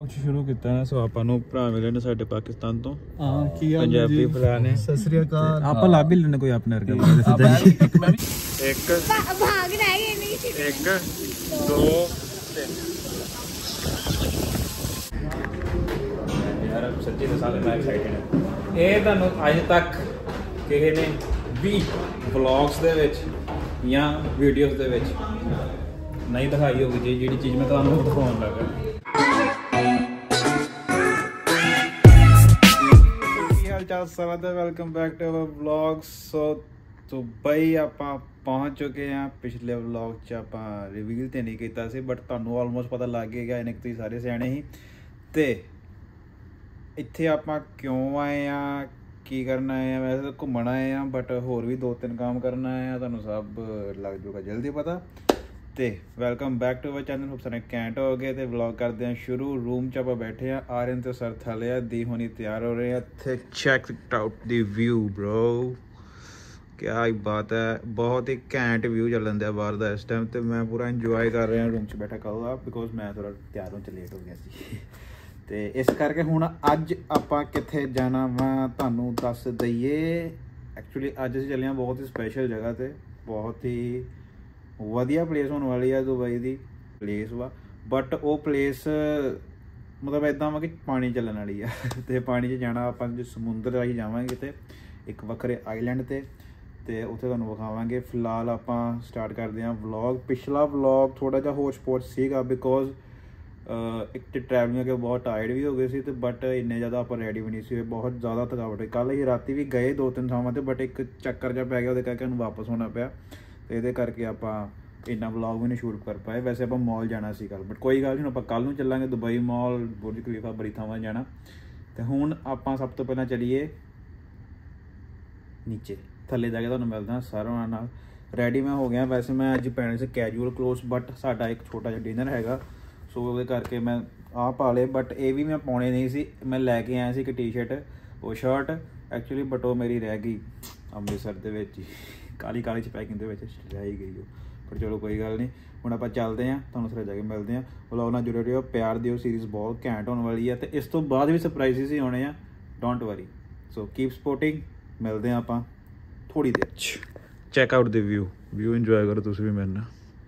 ਕੁਝ ਸ਼ੁਰੂ ਕੀਤਾ ਹੈ। ਸੋ ਆਪਾਂ ਨੂੰ ਭਰਾ ਮਿਲੇ ਨੇ ਸਾਡੇ ਪਾਕਿਸਤਾਨ ਤੋਂ। ਹਾਂ ਕੀ ਹਾਲ ਪੰਜਾਬੀ ਭਰਾ ਨੇ। ਸਤਿ ਸ੍ਰੀ ਅਕਾਲ। ਆਪਾਂ ਲੱਭ ਹੀ ਲੈਣੇ ਕੋਈ ਆਪਣੇ ਵਰਗਾ ਸਿੱਧਾ ਹੀ। ਇੱਕ ਭਾਗ ਰਹਿ ਗਏ ਨਹੀਂ। 1 2 3 ਯਾਰ ਸੱਚੀ ਦੱਸਾਂ ਮੈਂ ਐਕਸਾਈਟਡ ਹਾਂ। ਇਹ ਤੁਹਾਨੂੰ ਅੱਜ ਤੱਕ ਕਿਸੇ ਨੇ ਵੀ ਵਲੌਗਸ ਦੇ ਵਿੱਚ ਜਾਂ ਵੀਡੀਓਜ਼ ਦੇ ਵਿੱਚ ਨਹੀਂ ਦਿਖਾਈ ਹੋਊਗੀ ਜਿਹੜੀ ਚੀਜ਼ ਮੈਂ ਤੁਹਾਨੂੰ ਦਿਖਾਉਣ ਲੱਗਾ। ਕੀ ਹਾਲ ਚਾਲ ਸਾਰਿਆਂ ਦਾ, welcome back to our vlog. So Dubai ਆਪਾਂ ਪਹੁੰਚ ਚੁੱਕੇ ਹਾਂ। ਪਿਛਲੇ ਵਲੌਗ 'ਚ ਆਪਾਂ ਰਿਵੀਲ ਤੇ ਨਹੀਂ ਕੀਤਾ ਸੀ, ਬਟ ਤੁਹਾਨੂੰ ਆਲਮੋਸਟ ਪਤਾ ਲੱਗ ਗਿਆ ਇਹਨੇ ਕਿ ਤੁਸੀਂ ਸਾਰੇ ਸਿਆਣੇ ਸੀ। ਤੇ ਇੱਥੇ ਆਪਾਂ ਕਿਉਂ ਆਏ ਆ, ਕੀ ਕਰਨ ਆਏ ਆ, ਵੈਸੇ ਤਾਂ ਘੁੰਮਣ ਆਏ ਆ, ਬਟ ਹੋਰ ਵੀ 2-3 ਕੰਮ ਕਰਨ ਆਏ ਆ, ਤੁਹਾਨੂੰ ਸਭ ਲੱਗ ਜੂਗਾ ਜਲਦੀ ਪਤਾ। ਤੇ welcome back to our channel. Hope ਸਾਰੇ ਕੈਂਟ ਹੋ ਗਏ ਤੇ ਵਲੌਗ ਕਰਦੇ ਆ ਸ਼ੁਰੂ। ਰੂਮ 'ਚ ਆਪਾਂ ਬੈਠੇ ਆ, ਆਰਿਅਨ ਤੇ ਸਰ ਥੱਲੇ ਆ, ਦੀ ਹੋਣੀ ਤਿਆਰ ਹੋ ਰਹੇ ਆ। ਇੱਥੇ check out the view bro, ਕਿਆ ਹੀ ਬਾਤ ਹੈ। ਬਹੁਤ ਹੀ ਘੈਂਟ ਵਿਊ ਚੱਲਣ ਦਿਆ ਬਾਹਰ ਦਾ ਇਸ ਟਾਈਮ, ਤੇ ਮੈਂ ਪੂਰਾ ਇੰਜੋਏ ਕਰ ਰਿਹਾ ਰੂਮ 'ਚ ਬੈਠਾ ਕਹੂਗਾ, ਬਿਕੋਜ਼ ਮੈਂ ਥੋੜਾ ਤਿਆਰ ਹੋਣ 'ਚ ਲੇਟ ਹੋ ਗਿਆ ਸੀ। ਤੇ ਇਸ ਕਰਕੇ ਹੁਣ ਅੱਜ ਆਪਾਂ ਕਿੱਥੇ ਜਾਣਾ ਵਾ ਤੁਹਾਨੂੰ ਦੱਸ ਦਈਏ। ਐਕਚੁਅਲੀ ਅੱਜ ਅਸੀਂ ਚੱਲੇ ਹਾਂ ਬਹੁਤ ਹੀ ਸਪੈਸ਼ਲ ਜਗ੍ਹਾ ਤੇ, ਬਹੁਤ ਹੀ ਵਧੀਆ ਪਲੇਸ ਹੋਣ ਵਾਲੀ ਆ। ਦੁਬਈ ਦੀ ਪਲੇਸ ਵਾ, ਬਟ ਉਹ ਪਲੇਸ ਮਤਲਬ ਇੱਦਾਂ ਵਾ ਕਿ ਪਾਣੀ ਚੱਲਣ ਵਾਲੀ ਆ। ਤੇ ਪਾਣੀ 'ਚ ਜਾਣਾ ਆਪਾਂ ਸਮੁੰਦਰ ਰਾਹੀਂ ਜਾਵਾਂਗੇ ਤੇ ਇੱਕ ਵੱਖਰੇ ਆਈਲੈਂਡ ਤੇ ਉੱਥੇ ਤੁਹਾਨੂੰ ਵਿਖਾਵਾਂਗੇ। ਫਿਲਹਾਲ ਆਪਾਂ ਸਟਾਰਟ ਕਰਦੇ ਹਾਂ ਵਲੌਗ। ਪਿਛਲਾ ਵਲੌਗ ਥੋੜ੍ਹਾ ਜਿਹਾ ਹੋਚ ਪੋਚ ਸੀਗਾ, ਬਿਕੋਜ਼ ਇੱਕ ਤਾਂ ਟਰੈਵਲਿੰਗ ਕਰਕੇ ਬਹੁਤ ਟਾਇਰਡ ਵੀ ਹੋ ਗਏ ਸੀ, ਤੇ ਬਟ ਇੰਨੇ ਜ਼ਿਆਦਾ ਆਪਾਂ ਰੈਡੀ ਵੀ ਨਹੀਂ ਸੀ ਹੋਏ, ਬਹੁਤ ਜ਼ਿਆਦਾ ਥਕਾਵਟ ਹੋਈ। ਕੱਲ੍ਹ ਅਸੀਂ ਰਾਤੀ ਵੀ ਗਏ 2-3 ਥਾਵਾਂ 'ਤੇ, ਬਟ ਇੱਕ ਚੱਕਰ ਜਿਹਾ ਪੈ ਗਿਆ, ਉਹਦੇ ਕਰਕੇ ਸਾਨੂੰ ਵਾਪਸ ਹੋਣਾ ਪਿਆ। ਅਤੇ ਇਹਦੇ ਕਰਕੇ ਆਪਾਂ ਇੰਨਾ ਵਲੌਗ ਵੀ ਨਹੀਂ ਸ਼ੂਟ ਕਰ ਪਾਏ। ਵੈਸੇ ਆਪਾਂ ਮੌਲ ਜਾਣਾ ਸੀ ਕੱਲ੍ਹ, ਬਟ ਕੋਈ ਗੱਲ ਨਹੀਂ, ਆਪਾਂ ਕੱਲ੍ਹ ਨੂੰ ਚੱਲਾਂਗੇ ਦੁਬਈ ਮੌਲ, ਬੁਰਜ ਖਲੀਫਾ, ਬੜੀ ਥਾਵਾਂ ਜਾਣਾ। ਅਤੇ ਹੁਣ ਆਪਾਂ ਸਭ ਤੋਂ ਪਹਿਲਾਂ ਚੱਲੀਏ ਨੀਚੇ, ਥੱਲੇ ਜਾ ਕੇ ਤੁਹਾਨੂੰ ਮਿਲਦਾ ਸਾਰਿਆਂ ਨਾਲ। ਰੈਡੀ ਮੈਂ ਹੋ ਗਿਆ, ਵੈਸੇ ਮੈਂ ਅੱਜ ਪੈਣੇ ਸੀ ਕੈਜੂਅਲ ਕਲੋਥਸ, ਬਟ ਸਾਡਾ ਇੱਕ ਛੋਟਾ ਜਿਹਾ ਡਿਨਰ ਹੈਗਾ, ਸੋ ਉਹਦੇ ਕਰਕੇ ਮੈਂ ਆਹ ਪਾ ਲਏ। ਬਟ ਇਹ ਵੀ ਮੈਂ ਪਾਉਣੇ ਨਹੀਂ ਸੀ, ਮੈਂ ਲੈ ਕੇ ਆਇਆ ਸੀ ਇੱਕ ਟੀ-ਸ਼ਰਟ, ਉਹ ਸ਼ਰਟ ਐਕਚੁਅਲੀ, ਬਟ ਉਹ ਮੇਰੀ ਰਹਿ ਗਈ ਅੰਮ੍ਰਿਤਸਰ ਦੇ ਵਿੱਚ ਹੀ, ਕਾਲੀ 'ਚ ਪੈਕਿੰਗ ਦੇ ਵਿੱਚ ਰਹਿ ਗਈ ਉਹ। ਪਰ ਚਲੋ ਕੋਈ ਗੱਲ ਨਹੀਂ, ਹੁਣ ਆਪਾਂ ਚੱਲਦੇ ਹਾਂ, ਤੁਹਾਨੂੰ ਥੱਲੇ ਜਾ ਕੇ ਮਿਲਦੇ ਹਾਂ। ਵਲੌਗ ਨਾਲ ਜੁੜੇ ਰਹੋ, ਪਿਆਰ ਦਿਓ, ਸੀਰੀਜ਼ ਬਹੁਤ ਘੈਂਟ ਹੋਣ ਵਾਲੀ ਹੈ, ਅਤੇ ਇਸ ਤੋਂ ਬਾਅਦ ਵੀ ਸਰਪ੍ਰਾਈਜ਼ਸ ਹੀ ਆਉਣੇ ਆ, don't worry. So keep supporting, ਮਿਲਦੇ ਹਾਂ ਆਪਾਂ ਥੋੜ੍ਹੀ ਦੇਰ 'ਚ। Check out the view enjoy ਕਰੋ ਤੁਸੀਂ ਵੀ ਮੇਰੇ ਨਾਲ।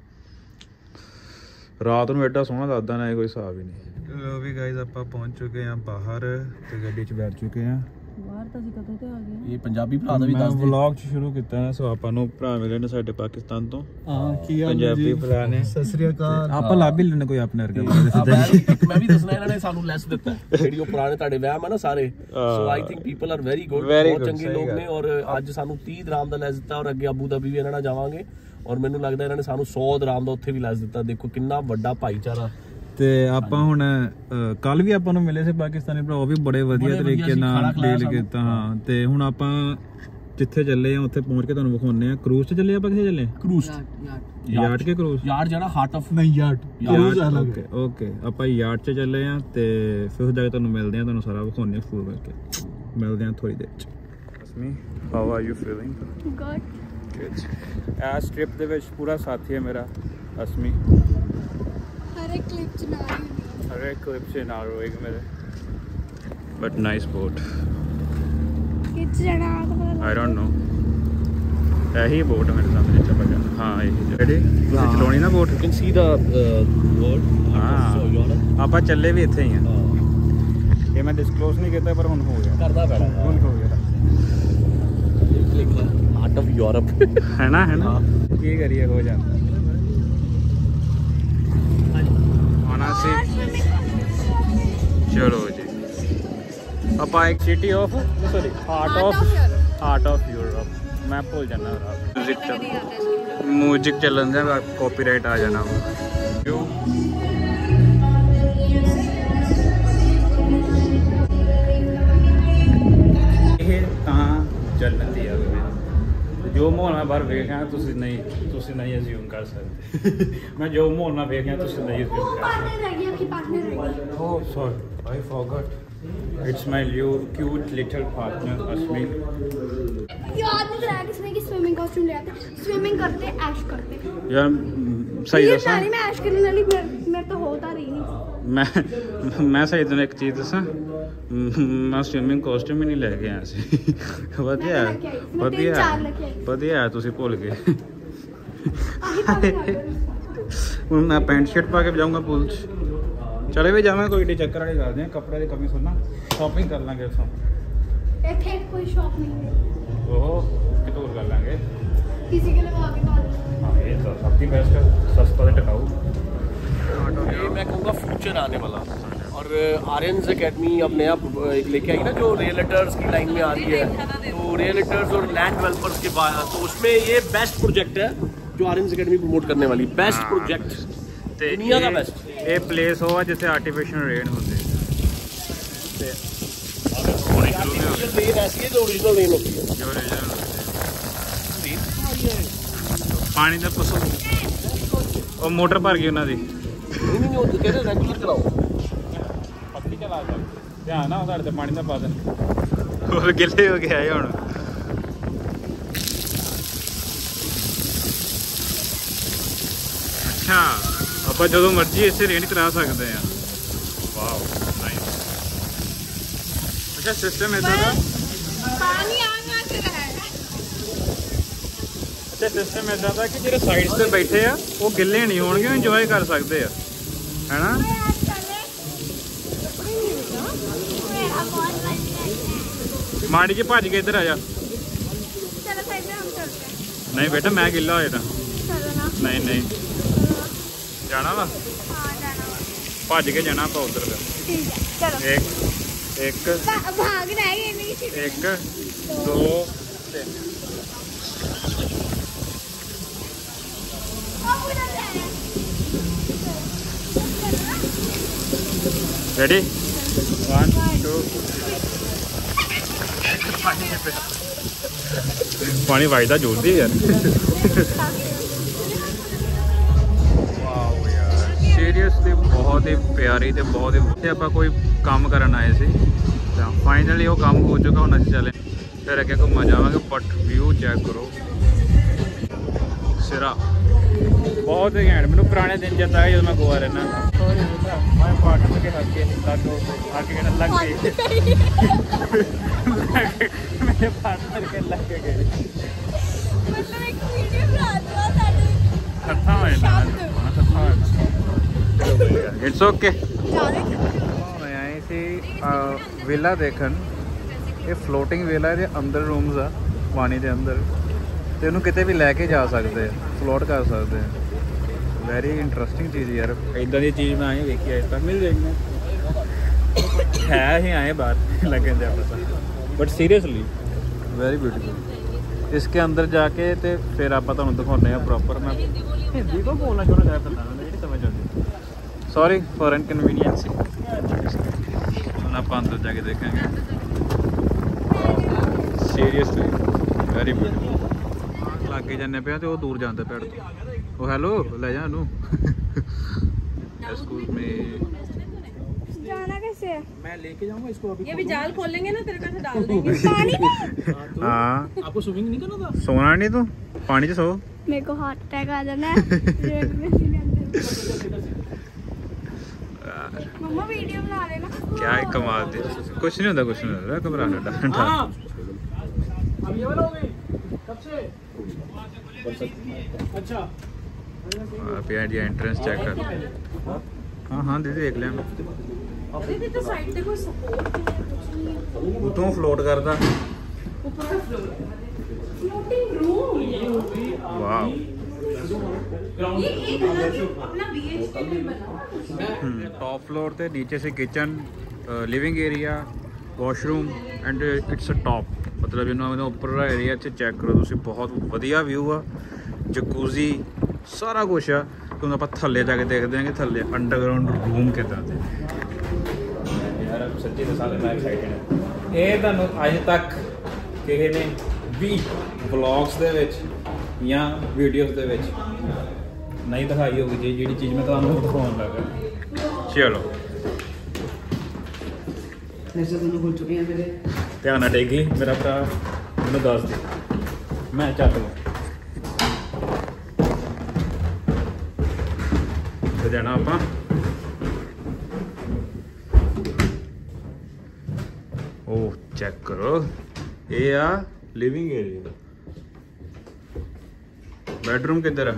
ਰਾਤ ਨੂੰ ਐਡਾ ਸੋਹਣਾ ਲੱਗਦਾ ਨਾ, ਕੋਈ ਹਿਸਾਬ ਹੀ ਨਹੀਂ। ਲੋ ਵੀ ਗਾਇਜ਼, ਆਪਾਂ ਪਹੁੰਚ ਚੁੱਕੇ ਹਾਂ ਬਾਹਰ ਤੇ ਗੱਡੀ 'ਚ ਬੈਠ ਚੁੱਕੇ ਹਾਂ। ਬਾਹਰ ਤਾਂ ਅਸੀਂ ਕਦੋਂ ਤੇ ਆ ਗਏ। ਇਹ ਪੰਜਾਬੀ ਭਰਾ ਦਾ ਵੀ ਦੱਸ ਦੇ। ਵਲੌਗ 'ਚ ਸ਼ੁਰੂ ਕੀਤਾ ਹੈ। ਸੋ ਆਪਾਂ ਨੂੰ ਭਰਾ ਮਿਲੇ ਨੇ ਸਾਡੇ ਪਾਕਿਸਤਾਨ ਤੋਂ। ਹਾਂ ਕੀ ਹਾਲ ਪੰਜਾਬੀ ਭਰਾ ਨੇ। ਸਤਿ ਸ੍ਰੀ ਅਕਾਲ। ਆਪਾਂ ਲੱਭ ਹੀ ਲੈਣੇ ਕੋਈ ਆਪਣੇ ਵਰਗਾ। ਮੈਂ ਵੀ ਦੱਸਣਾ, ਇਹਨਾਂ ਨੇ ਸਾਨੂੰ ਲੈਸ ਦਿੱਤਾ ਜਿਹੜੀ ਉਹ ਪੁਰਾਣੇ ਤੁਹਾਡੇ ਵਹਿਮ ਆ ਨਾ ਸਾਰੇ। So I think people are very good, ਬਹੁਤ ਚੰਗੇ ਲੋਕ ਨੇ, ਔਰ ਅੱਜ ਸਾਨੂੰ 30 ਦਰਾਮ ਦਾ ਲੈਸ ਦਿੱਤਾ, ਔਰ ਅੱਗੇ ਅਬੂ ਧਾਬੀ ਵੀ ਇਹਨਾਂ ਨਾਲ ਜਾਵਾਂਗੇ, ਔਰ ਮੈਨੂੰ ਲੱਗਦਾ ਇਹਨਾਂ ਨੇ ਸਾਨੂੰ 100 ਦਰਾਮ ਦਾ ਉੱਥੇ ਵੀ ਲੈਸ ਦਿੱਤਾ। ਦੇਖੋ ਕਿੰਨਾ ਵੱਡਾ ਭਾਈਚਾਰਾ। ਤੇ ਆਪਾਂ ਹੁਣ ਕੱਲ ਵੀ ਆਪਾਂ ਨੂੰ ਮਿਲੇ ਸੀ ਪਾਕਿਸਤਾਨੀ ਭਰਾ, ਉਹ ਵੀ ਬੜੇ ਵਧੀਆ ਤਰੀਕੇ ਨਾਲ ਡੀਲ ਕੀਤਾ। ਹਾਂ, ਤੇ ਹੁਣ ਆਪਾਂ ਜਿੱਥੇ ਚੱਲੇ ਆ ਉੱਥੇ ਪਹੁੰਚ ਕੇ ਤੁਹਾਨੂੰ ਵਿਖਾਉਂਦੇ ਆ। ਕਰੂਜ਼ ਤੇ ਚੱਲੇ ਆਪਾਂ, ਕਿੱਥੇ ਚੱਲੇ? ਕਰੂਜ਼ ਯਾਰਡ ਕੇ ਕਰੂਜ਼? ਯਾਰਡ ਜਿਹੜਾ ਹਾਰਟ ਆਫ ਨਹੀਂ ਯਾਰਡ। ਓਕੇ ਆਪਾਂ ਯਾਰਡ 'ਚ ਚੱਲੇ ਆ, ਤੇ ਫਿਰ ਉਸ ਜਾ ਕੇ ਤੁਹਾਨੂੰ ਮਿਲਦੇ ਆ, ਤੁਹਾਨੂੰ ਸਾਰਾ ਵਿਖਾਉਂਦੇ ਆ ਫੂਡ ਕਰਕੇ। ਮਿਲਦੇ ਆ ਥੋੜੀ ਦੇਰ 'ਚ। Asmi, how are you feeling? Good. ਇਸ ਟ੍ਰਿਪ ਦੇ ਵਿੱਚ ਪੂਰਾ ਸਾਥੀ ਹੈ ਮੇਰਾ ਅਸਮੀ। ਹਰ ਇੱਕ ਕਲਿੱਪ 'ਚ ਨਾਲ ਹੋਏਗਾ ਮੇਰੇ। But nice boat. ਕਿੱਥੇ ਜਾਣਾ ਆਈ ਡੋਂਟ ਨੋ। ਇਹੀ ਬੋਟ ਮੇਰੇ ਸਾਹਮਣੇ ਚੱਲ ਰਿਹਾ। ਹਾਂ ਇਹੀ ਜਿਹੜੀ ਚਲਾਉਣੀ ਨਾ boat. You can see the world. ਹਾਂ ਆਪਾਂ ਚੱਲੇ ਵੀ ਇੱਥੇ ਹੀ ਆ। ਇਹ ਮੈਂ ਡਿਸਕਲੋਜ਼ ਨਹੀਂ ਕੀਤਾ, ਪਰ ਹੁਣ ਹੋ ਗਿਆ, ਕਰਦਾ ਪੈਣਾ, ਹੁਣ ਹੋ ਗਿਆ। ਹਾਰਟ ਆਫ ਯੂਰਪ ਹੈ ਨਾ ਕੀ ਕਰੀਏ, ਹੋ ਜਾਂਦਾ। ਆਉਣਾ ਸੀ। ਚਲੋ ਜੀ, ਆਪਾਂ ਇੱਕ city of heart of Europe, ਮੈਂ ਭੁੱਲ ਜਾਣਾ। ਮਿਊਜ਼ਿਕ ਚੱਲਣ ਦਾ, ਕਾਪੀਰਾਈਟ ਆ ਜਾਣਾ। ਇਹ ਤਾਂ ਚੱਲਣ ਦੀ ਆ, ਜੋ ਮਾਹੌਲ ਮੈਂ ਬਾਹਰ ਵੇਖਿਆ ਤੁਸੀਂ ਨਹੀਂ ਅਸਿਊਮ ਕਰ ਸਕਦੇ। ਮੈਂ ਜੋ ਮਾਹੌਲ ਮੈਂ ਵੇਖਿਆ ਤੁਸੀਂ ਨਹੀਂ ਅਸਿਊਮ ਕਰ ਸਕਦੇ। Oh sorry, I forgot. It's my cute little partner Ashmi. याद नहीं कराया किसने कि स्विमिंग कॉस्ट्यूम ले आते, स्विमिंग करते ऐश करते यार सही दसा मैं ऐश करने वाली मेरे तो होता रही नहीं। मैं सही तैਨੂੰ एक चीज़ दसा, मैं स्विमिंग कॉस्ट्यूम ही नहीं लैके आया सी। ਵਧੀਆ ਵਧੀਆ ਤੁਸੀਂ ਭੁੱਲ ਗਏ। ਹੁਣ मैं पैंट शर्ट पा के जाऊँगा पूल च, चले भी जावांगे, कोई चक्कर वाली गल नहीं, कपड़े की कमी सुनना, शॉपिंग कर लांगे उस ਇੱਥੇ ਕੋਈ ਸ਼ੌਪ ਨਹੀਂ ਹੈ, ਉਹ कितों कर लांगे, किसी के लगा के डाल। हाँ ये तो सबसे बेस्ट है, सस्ता तो टिकाऊ। ये मैं कहूँगा फ्यूचर आने वाला। और आर्यन्स एकेडमी अब नया एक लेके आई ना, जो रियलिटर्स की लाइन में आ रही है, तो रियलिटर्स और लैंड डेवलपर्स के बाद, तो उसमें ये बेस्ट प्रोजेक्ट है जो आर्यन्स एकेडमी प्रमोट करने वाली, बेस्ट प्रोजेक्ट दुनिया का बेस्ट। ये प्लेस होगा जिसे आर्टिफिशियल रेन होते हैं, रेन ऐसी है जो ओरिजिनल रेन होती है। पानी का पसू और मोटर भर गई उन्होंने नहीं वो तो कह रहे रेगुलर चलाओ, पक्की चला जाओ, ध्यान ना साढ़े पानी का पा दें और गिले हो गया है। हुण अच्छा ਆਪਾਂ ਜਦੋਂ ਮਰਜ਼ੀ ਇੱਥੇ ਰੇਂਟ ਕਰਾ ਸਕਦੇ ਆ। Wow nice. ਅੱਛਾ ਸਿਸਟਮ ਇਦਾਂ ਦਾ पानी आना चला है। ਅੱਛਾ ਸਿਸਟਮ ਇਦਾਂ ਦਾ ਕਿ ਜਿਹੜੇ ਸਾਈਡਸ ਤੇ ਬੈਠੇ ਆ ਉਹ ਗਿੱਲੇ ਨਹੀਂ ਹੋਣਗੇ, ਇੰਜੋਏ ਕਰ ਸਕਦੇ ਆ, ਹੈਨਾ। ਮਾੜੀ ਜੀ ਭੱਜ ਕੇ ਇੱਧਰ ਆ ਜਾ। चलो साइड में हम चलते हैं। ਨਹੀਂ ਬੇਟਾ ਮੈਂ ਗਿੱਲਾ ਹੋ ਜਾਣਾ। चलो ना। ਨਹੀਂ ਨਹੀਂ ਜਾਣਾ ਵਾ, हाँ जाना होगा। ਭੱਜ ਕੇ ਜਾਣਾ ਆਪਾਂ ਉਧਰ। ठीक है चलो। ਇੱਕ ਇੱਕ भागना है ये नहीं। एक दो तीन। रेडी 1 2 पानी वाइदा जोड़ती है यार। सीरियसली बहुत ही प्यारी ते बहुत ही आप कोई काम करन आए थे, फाइनली वो काम हो चुका, हम अभी चले फिर अगे घूमन जावांगे। बट व्यू चेक करो सिरा, बहुत ही घैंट। मैंने पुराने दिन चेता है जब मैं गोवा रहना, मैं पार्टनर के हक के लग गई मेरे पार्टनर के लग के गए मतलब एक वीडियो बना दो साडे खत्ता हो जाना, खत्ता हो जाना। It's okay. मैं आई थी विला देखन, ये फ्लोटिंग विला है, अंदर रूम्स आ पानी के अंदर, तो इन्हू किते भी लैके जा सकते हैं, फ्लोट कर सकते हैं। वेरी इंटरेस्टिंग चीज़ यार, इदा की चीज़ मैं आई देखी अज तक, मिल जाएगी है ही आए बाहर लगन दिया पता, बट सीरियसली वेरी ब्यूटीफुल। इसके अंदर जाके तो फिर आप दिखाने प्रॉपर। मैं हिंदी को बोलना शुरू कर पता नहीं समझ आती, सॉरी फॉर इनकन्वीनियंस। आप अंदर जाके देखेंगे, सीरियसली वेरी ब्यूटीफुल। लागे जाने पे तो वो दूर जाते पेड़ तो, वो हेलो ले जा एक्सक्यूज मी। जाना कैसे है? मैं लेके जाऊंगा इसको अभी। ये भी जाल खोलेंगे ना, तेरे को डाल देंगे पानी में। हाँ आपको स्विमिंग नहीं करना था? सोना नहीं तू पानी च सो। मेरे को हार्ट अटैक आ जाना है। मम्मा वीडियो बना लेना। क्या है कमाल थी, कुछ नहीं होता, कुछ नहीं होता, घबराना डरना। अब ये वाला हो गई कब से? अच्छा आप यार ये एंट्रेंस चेक कर। हाँ हाँ दीदी देख लिया। दीदी तो साइड पे कोई सपोर्ट नहीं है, कुछ नहीं है। तू फ्लोट करता। ऊपर का फ्लोर फ्लोटिंग रूम। वाह ये एक अलग अपना बीएचके में बना। टॉप फ्लोर ते नीचे से kitchen, living area, washroom and it's a top, मतलब इन्होंने ऊपर एरिया चेक करो तुम, बहुत वधिया व्यू आ, जकूजी सारा कुछ आ। तो आप थले जाके देखते हैं कि थले अंडरग्राउंड रूम कितना दे यार। सच्ची दसा मैं एक्साइटेड है। ये तुहानू अज तक किसी ने भी ब्लॉग्स दे विच या वीडियोस दे विच नहीं दिखाई होगी जी, जी चीज़ मैं तुहानू दिखाउण लगा। चलो ध्यान टेगी मेरा भरा, मैनू दस दे मैं चक लूँ जाना आप ओह चेक करो, ये आ लिविंग एरिया। बेडरूम किधर है?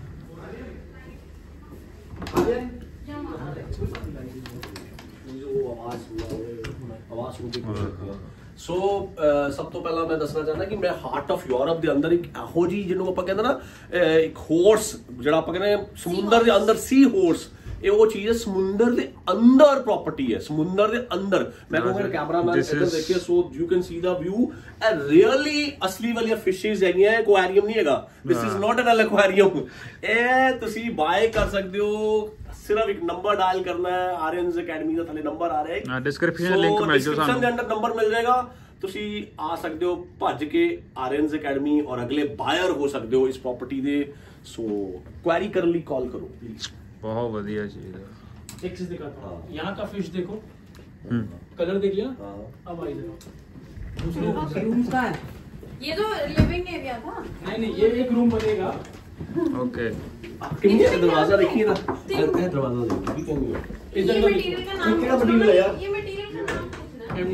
ਸੋ ਸਭ ਤੋਂ ਪਹਿਲਾਂ ਮੈਂ ਦੱਸਣਾ ਚਾਹੁੰਦਾ ਕਿ ਮੈਂ ਹਾਰਟ ਆਫ ਯੂਰਪ ਦੇ ਅੰਦਰ ਇੱਕ ਇਹੋ ਜਿਹੀ ਜਿਹਨੂੰ ਆਪਾਂ ਕਹਿੰਦੇ ਨਾ ਇੱਕ ਹੋਰਸ, ਜਿਹੜਾ ਆਪਾਂ ਕਹਿੰਦੇ ਸਮੁੰਦਰ ਦੇ ਅੰਦਰ ਸੀ ਹੋਰਸ, ਇਹ ਉਹ ਚੀਜ਼ ਹੈ ਸਮੁੰਦਰ ਦੇ ਅੰਦਰ ਪ੍ਰੋਪਰਟੀ ਹੈ, ਸਮੁੰਦਰ ਦੇ ਅੰਦਰ। ਮੈਂ ਕਹੂੰਗਾ ਕੈਮਰਾਮੈਨ ਇੱਧਰ ਦੇਖਿਓ, so you can see the view. ਇਹ ਰੀਅਲੀ ਅਸਲੀ ਵਾਲੀਆਂ ਫਿਸ਼ਿਸ ਹੈਗੀਆਂ, ਐਕੁਆਰੀਅਮ ਨਹੀਂ ਹੈਗਾ, this is not N aquarium. ਇਹ ਤੁਸੀਂ ਬਾਏ ਕਰ ਸਕਦੇ ਹੋ, सिर्फ एक नंबर डायल करना है, आर्यन्स अकेडमी का थले नंबर आ रहा है, डिस्क्रिप्शन में लिंक मिल जाएगा, डिस्क्रिप्शन के अंदर नंबर मिल जाएगा, ਤੁਸੀਂ ਆ ਸਕਦੇ ਹੋ ਭੱਜ ਕੇ ਆਰਐਨਸ ਅਕੈਡਮੀ ਔਰ ਅਗਲੇ ਬਾਇਰ ਹੋ ਸਕਦੇ ਹੋ ਇਸ ਪ੍ਰਾਪਰਟੀ ਦੇ। ਸੋ ਕੁਐਰੀ ਕਰਨ ਲਈ ਕਾਲ ਕਰੋ ਪਲੀਜ਼। बहुत बढ़िया चीज है। एक चीज दिखाता हूँ, यहाँ का फिश देखो, कलर देख लिया। अब आई रूम का है ये, तो लिविंग एरिया था। नहीं, ये एक रूम बनेगा। ओके, दरवाजा देखिए ना, दरवाजा देखिए ये मटेरियल का नाम क्या मटेरियल है यार? ये मटेरियल का नाम पूछना है।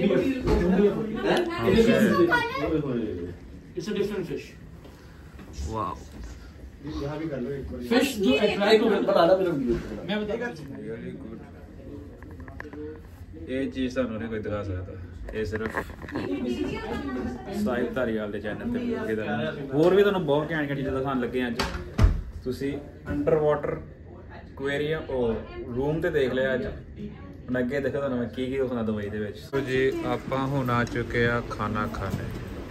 It's a different fish. Wow, fish जो अट्रैक्ट को बनाना मेरा वीडियो मैं बताता हूँ। Really good. ये चीज ਤੁਹਾਨੂੰ ਨਹੀਂ ਕੋਈ ਦਿਖਾ ਸਕਦਾ, ਇਹ ਸਿਰਫ ਸਾਹਿਬ ਧਾਰੀਵਾਲ ਦੇ ਚੈਨਲ ਤੇ ਵੀਡੀਓ ਦਾ। ਹੋਰ ਵੀ ਤੁਹਾਨੂੰ ਬਹੁਤ ਘੈਂਟ ਘੈਂਟ ਚੀਜ਼ਾਂ ਦਿਖਾਉਣ ਲੱਗੇ ਅੱਜ। ਤੁਸੀਂ ਅੰਡਰ ਵਾਟਰ ਐਕੁਆਰੀਅਮ ਉਹ ਰੂਮ ਤੇ ਦੇਖ ਲਿਆ ਅੱਜ, ਹੁਣ ਅੱਗੇ ਦੇਖੋ ਤੁਹਾਨੂੰ ਮੈਂ ਕੀ ਦਿਖਾਉਣਾ ਦੁਬਈ ਦੇ ਵਿੱਚ। ਸੋ ਜੀ ਆਪਾਂ ਹੁਣ ਆ ਚੁੱਕੇ ਆ ਖਾਣਾ ਖਾਣੇ।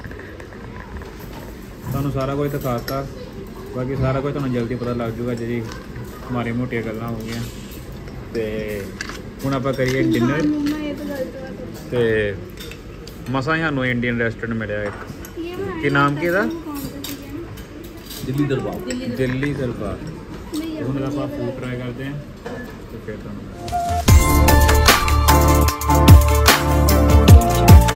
ਤੁਹਾਨੂੰ ਸਾਰਾ ਕੁਝ ਦਿਖਾਤਾ, ਬਾਕੀ ਸਾਰਾ ਕੁਝ ਤੁਹਾਨੂੰ ਜਲਦੀ ਪਤਾ ਲੱਗ ਜਾਊਗਾ ਜਿਹੜੀ ਮਾੜੀ ਮੋਟੀਆਂ ਗੱਲਾਂ ਹੋ ਗਈਆਂ। ਤੇ ਹੁਣ ਆਪਾਂ ਕਰੀਏ ਡਿਨਰ। ਤੇ ਮਸਾਂ ਹੀ ਸਾਨੂੰ ਇੰਡੀਅਨ ਰੈਸਟੋਰੈਂਟ ਮਿਲਿਆ ਇੱਕ, ਕੀ ਨਾਮ ਕੀ ਇਹਦਾ? ਦਿੱਲੀ ਦਰਬਾਰ। ਦਿੱਲੀ ਦਰਬਾਰ। ਹੁਣ ਆਪਾਂ ਫੂਡ ਟਰਾਈ ਕਰਦੇ ਹਾਂ ਤੇ ਫਿਰ ਤੁਹਾਨੂੰ